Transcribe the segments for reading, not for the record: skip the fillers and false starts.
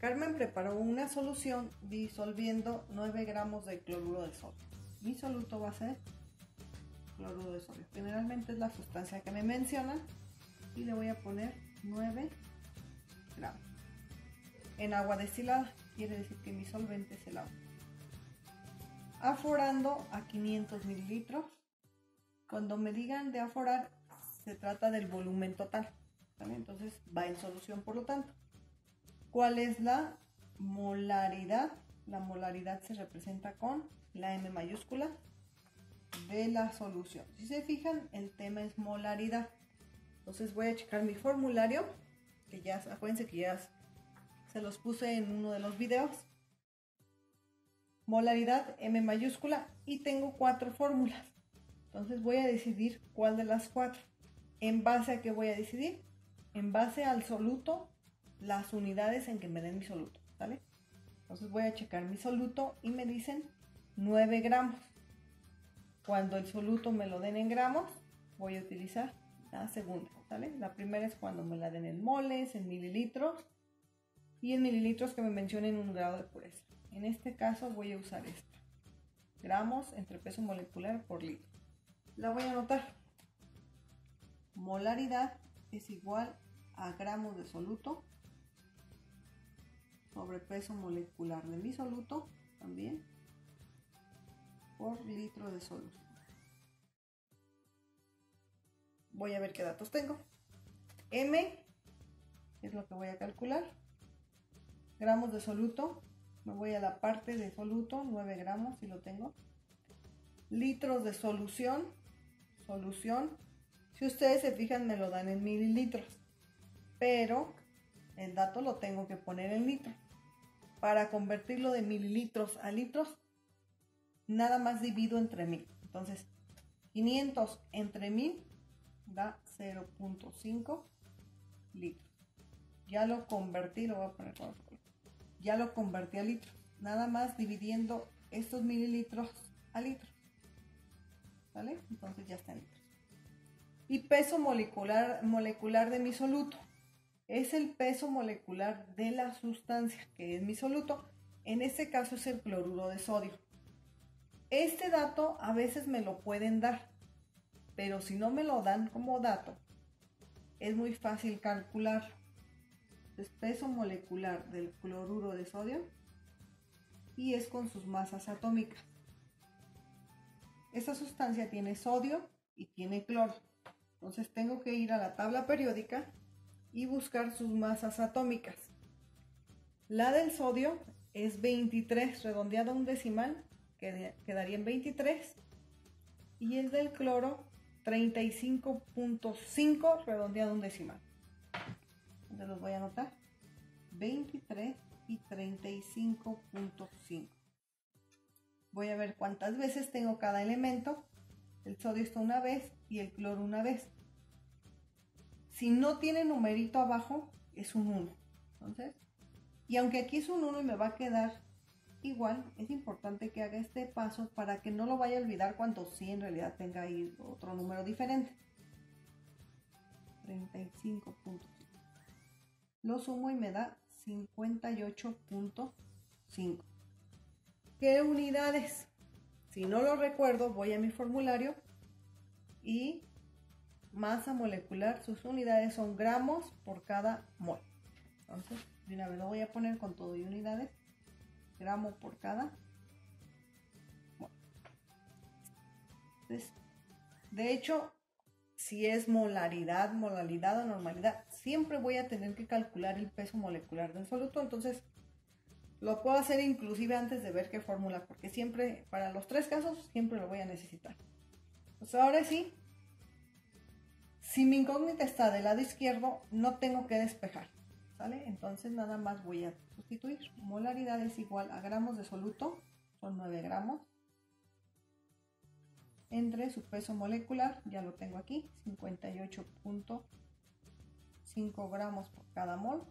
Carmen preparó una solución disolviendo 9 gramos de cloruro de sodio. Mi soluto va a ser cloruro de sodio. Generalmente es la sustancia que me mencionan y le voy a poner 9 gramos. En agua destilada, quiere decir que mi solvente es el agua. Aforando a 500 mililitros. Cuando me digan de aforar, se trata del volumen total, ¿vale? Entonces va en solución, por lo tanto. ¿Cuál es la molaridad? La molaridad se representa con la M mayúscula de la solución. Si se fijan, el tema es molaridad. Entonces voy a checar mi formulario, que ya, acuérdense que ya se los puse en uno de los videos. Molaridad M mayúscula y tengo 4 fórmulas. Entonces voy a decidir cuál de las 4. ¿En base a qué voy a decidir? En base al soluto, las unidades en que me den mi soluto, ¿vale? Entonces voy a checar mi soluto y me dicen 9 gramos. Cuando el soluto me lo den en gramos, voy a utilizar la segunda, ¿vale? La primera es cuando me la den en moles, en mililitros, y en mililitros que me mencionen un grado de pureza. En este caso voy a usar esta. Gramos entre peso molecular por litro. La voy a anotar. Molaridad es igual a gramos de soluto sobre peso molecular de mi soluto también por litro de solución. Voy a ver qué datos tengo. M es lo que voy a calcular. Gramos de soluto. Me voy a la parte de soluto, 9 gramos si lo tengo. Litros de solución. Si ustedes se fijan, me lo dan en mililitros. Pero el dato lo tengo que poner en litros. Para convertirlo de mililitros a litros, nada más divido entre 1000. Entonces, 500 entre 1000 da 0.5 litros. Ya lo convertí, lo voy a poner con otro. Ya lo convertí a litros. Nada más dividiendo estos mililitros a litros. ¿Vale? Entonces ya está en litros. Y peso molecular de mi soluto. Es el peso molecular de la sustancia que es mi soluto. En este caso es el cloruro de sodio. Este dato a veces me lo pueden dar, pero si no me lo dan como dato, es muy fácil calcular. El peso molecular del cloruro de sodio y es con sus masas atómicas. Esta sustancia tiene sodio y tiene cloro. Entonces tengo que ir a la tabla periódica y buscar sus masas atómicas. La del sodio es 23, redondeado a un decimal, quedaría en 23. Y el del cloro, 35.5, redondeado a un decimal. Entonces los voy a anotar. 23 y 35.5. Voy a ver cuántas veces tengo cada elemento. El sodio está una vez y el cloro una vez. Si no tiene numerito abajo, es un 1. Entonces, y aunque aquí es un 1 y me va a quedar igual, es importante que haga este paso para que no lo vaya a olvidar cuando sí en realidad tenga ahí otro número diferente. 35.5. Lo sumo y me da 58.5. ¿Qué unidades? Si no lo recuerdo, voy a mi formulario y masa molecular, sus unidades son gramos por cada mol. Entonces, de una vez lo voy a poner con todo y unidades. Gramo por cada mol. Entonces, de hecho, si es molaridad o normalidad, siempre voy a tener que calcular el peso molecular del soluto. Entonces, lo puedo hacer inclusive antes de ver qué fórmula, porque siempre, para los 3 casos, siempre lo voy a necesitar. Pues ahora sí, si mi incógnita está del lado izquierdo, no tengo que despejar, ¿sale? Entonces nada más voy a sustituir. Molaridad es igual a gramos de soluto, son 9 gramos, entre su peso molecular, ya lo tengo aquí, 58.5 gramos por cada mol,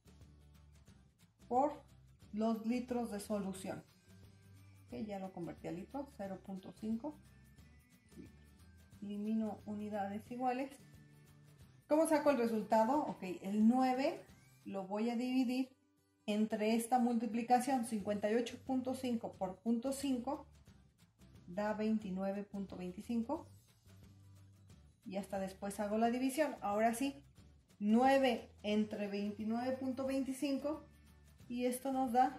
por los litros de solución. Okay, ya lo convertí a litros, 0.5 litros. Elimino unidades iguales. ¿Cómo saco el resultado? Ok, el 9 lo voy a dividir entre esta multiplicación 58.5 por 0.5 da 29.25 y hasta después hago la división. Ahora sí, 9 entre 29.25 y esto nos da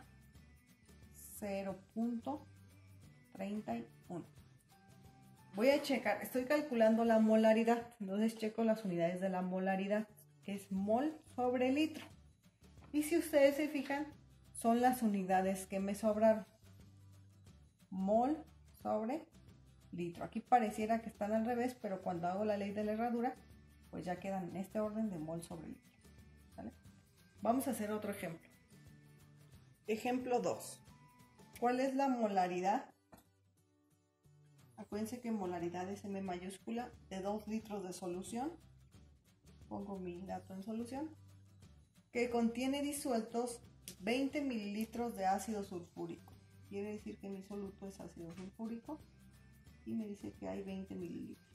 0.31. Voy a checar, estoy calculando la molaridad, entonces checo las unidades de la molaridad, que es mol sobre litro. Y si ustedes se fijan, son las unidades que me sobraron. Mol sobre litro. Aquí pareciera que están al revés, pero cuando hago la ley de la herradura, pues ya quedan en este orden de mol sobre litro. ¿Vale? Vamos a hacer otro ejemplo. Ejemplo 2. ¿Cuál es la molaridad? Acuérdense que molaridad es M mayúscula de 2 litros de solución. Pongo mi dato en solución. Que contiene disueltos 20 mililitros de ácido sulfúrico. Quiere decir que mi soluto es ácido sulfúrico. Y me dice que hay 20 mililitros.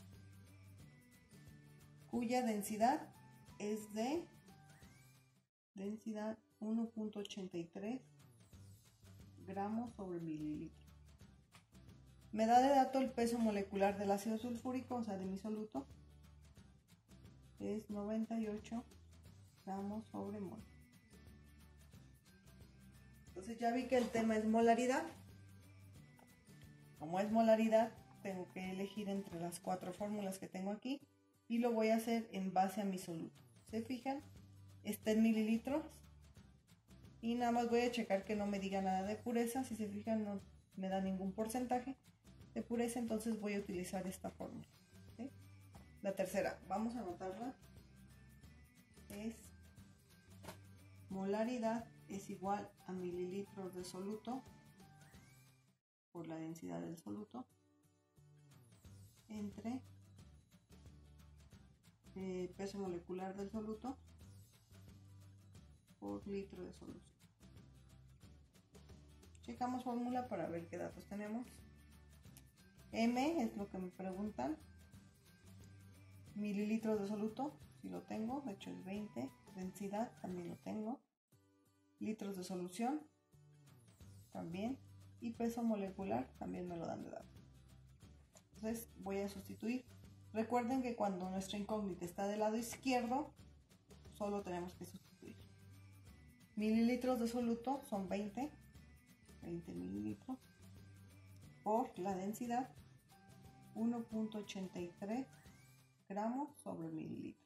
Cuya densidad es de densidad 1.83 gramos sobre mililitro. Me da de dato el peso molecular del ácido sulfúrico, o sea, de mi soluto. Es 98 gramos sobre mol. Entonces ya vi que el tema es molaridad. Como es molaridad, tengo que elegir entre las 4 fórmulas que tengo aquí y lo voy a hacer en base a mi soluto. ¿Se fijan? Está en mililitros y nada más voy a checar que no me diga nada de pureza. Si se fijan, no me da ningún porcentaje de pureza, entonces voy a utilizar esta fórmula. ¿Sí? La tercera, vamos a anotarla, es molaridad es igual a mililitros de soluto por la densidad del soluto entre peso molecular del soluto por litro de solución. Checamos fórmula para ver qué datos tenemos. M es lo que me preguntan. Mililitros de soluto, si lo tengo, de hecho es 20. Densidad también lo tengo. Litros de solución también. Y peso molecular también me lo dan de dato. Entonces voy a sustituir. Recuerden que cuando nuestra incógnita está del lado izquierdo, solo tenemos que sustituir. Mililitros de soluto son 20 mililitros por la densidad 1.83 gramos sobre mililitro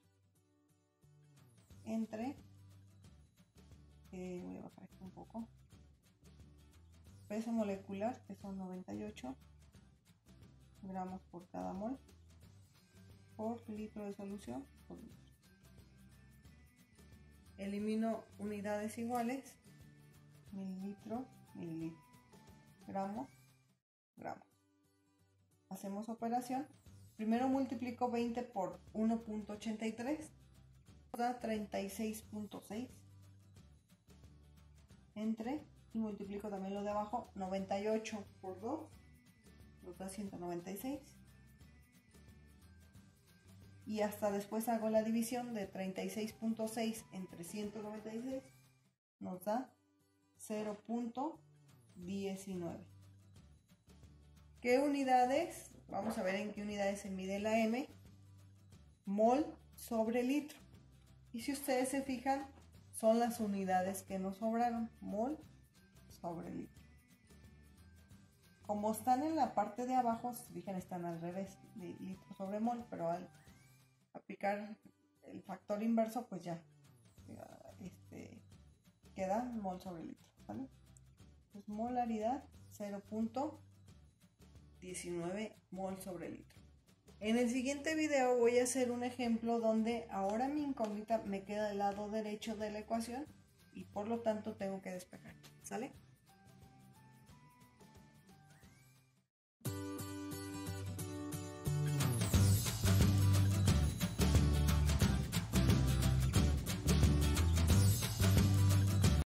entre voy a bajar esto un poco, peso molecular, que son 98 gramos por cada mol por litro de solución por litro. Elimino unidades iguales, mililitro, mililitro, gramo, gramo. Hacemos operación. Primero multiplico 20 por 1.83, da 36.6 entre, y multiplico también lo de abajo, 98 por 2, nos da 196. Y hasta después hago la división de 36.6 entre 196, nos da 0.19. ¿Qué unidades? Vamos a ver en qué unidades se mide la M. Mol sobre litro. Y si ustedes se fijan, son las unidades que nos sobraron. Mol sobre litro. Como están en la parte de abajo, si se fijan, están al revés, de litro sobre mol, pero al aplicar el factor inverso, pues ya queda mol sobre litro, ¿vale? Pues molaridad 0.19 mol sobre litro. En el siguiente video voy a hacer un ejemplo donde ahora mi incógnita me queda del lado derecho de la ecuación y por lo tanto tengo que despejar, ¿sale?